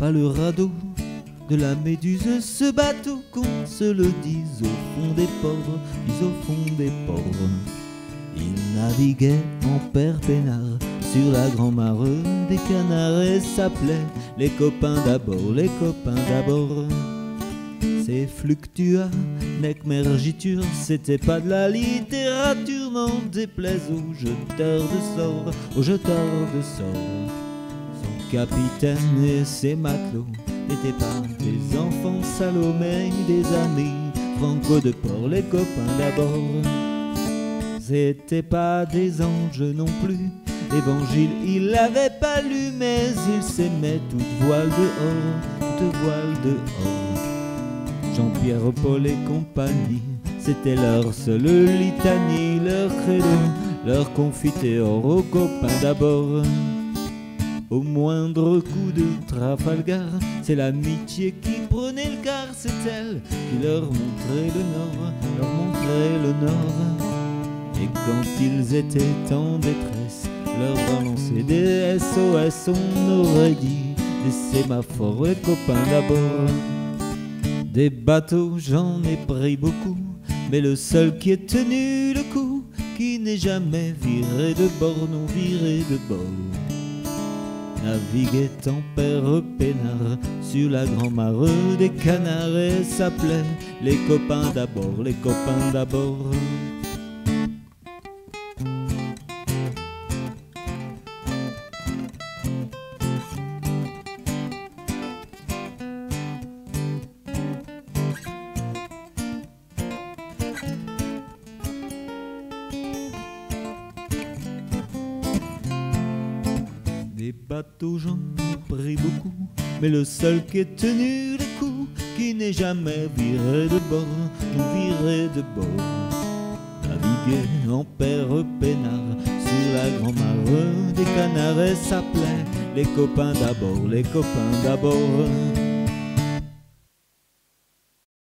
pas le radeau de la Méduse, ce bateau, qu'on se le dise, au fond des pauvres, puis au fond des pauvres. Il naviguait en père peinard sur la grand-mare des canards et s'appelait les copains d'abord, les copains d'abord. Ces fluctua, nec mergiture, c'était pas de la littérature, n'en déplaise aux jeteurs de sorts, aux jeteurs de sorts. Son capitaine et ses matelots n'étaient pas des enfants salauds, mais des amis franco de port, les copains d'abord. C'étaient pas des anges non plus, l'évangile il l'avait pas lu, mais il s'aimait toute voile dehors, toute voile dehors. Jean-Pierre, Paul et compagnie, c'était leur seule litanie, leur credo, leur confiteur aux copains d'abord. Au moindre coup de Trafalgar, c'est l'amitié qui prenait le quart, c'est elle qui leur montrait le nord, leur montrait le nord. Et quand ils étaient en détresse, leur balançait des SOS, on aurait dit des sémaphores, les copains d'abord. Des bateaux, j'en ai pris beaucoup, mais le seul qui ait tenu le coup, qui n'est jamais viré de bord, non viré de bord, naviguait en père peinard sur la grand-mare des canards et s'appelait les copains d'abord, les copains d'abord. Des bateaux, j'en ai pris beaucoup, mais le seul qui ait tenu le coup, qui n'est jamais viré de bord, ou viré de bord, naviguait en père peinard sur la grand-mare des canards et s'appelait les copains d'abord, les copains d'abord.